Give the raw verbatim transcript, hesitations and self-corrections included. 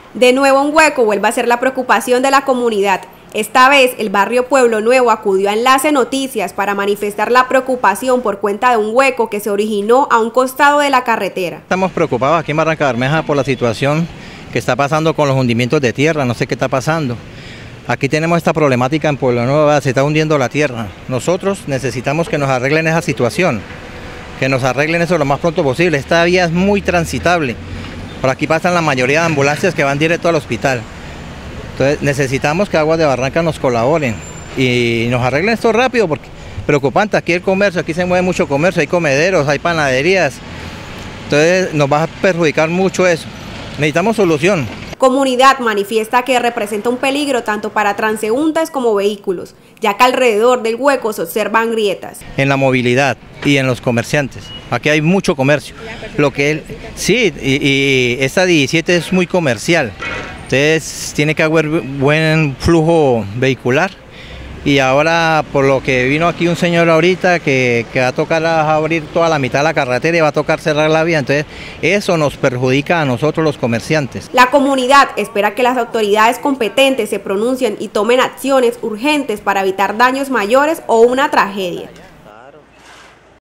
De nuevo un hueco vuelve a ser la preocupación de la comunidad. Esta vez el barrio Pueblo Nuevo acudió a Enlace Noticias para manifestar la preocupación por cuenta de un hueco que se originó a un costado de la carretera. Estamos preocupados aquí en Barranca Bermeja por la situación que está pasando con los hundimientos de tierra, no sé qué está pasando. Aquí tenemos esta problemática en Pueblo Nuevo, se está hundiendo la tierra. Nosotros necesitamos que nos arreglen esa situación, que nos arreglen eso lo más pronto posible. Esta vía es muy transitable. Por aquí pasan la mayoría de ambulancias que van directo al hospital. Entonces necesitamos que Aguas de Barranca nos colaboren y nos arreglen esto rápido, porque es preocupante. Aquí el comercio, aquí se mueve mucho comercio, hay comederos, hay panaderías. Entonces nos va a perjudicar mucho eso. Necesitamos solución. Comunidad manifiesta que representa un peligro tanto para transeúntes como vehículos, ya que alrededor del hueco se observan grietas. En la movilidad y en los comerciantes. Aquí hay mucho comercio. Lo que él, sí, y, y esta diecisiete es muy comercial. Entonces tiene que haber buen flujo vehicular. Y ahora, por lo que vino aquí un señor ahorita que, que va a tocar a abrir toda la mitad de la carretera y va a tocar cerrar la vía, entonces eso nos perjudica a nosotros los comerciantes. La comunidad espera que las autoridades competentes se pronuncien y tomen acciones urgentes para evitar daños mayores o una tragedia.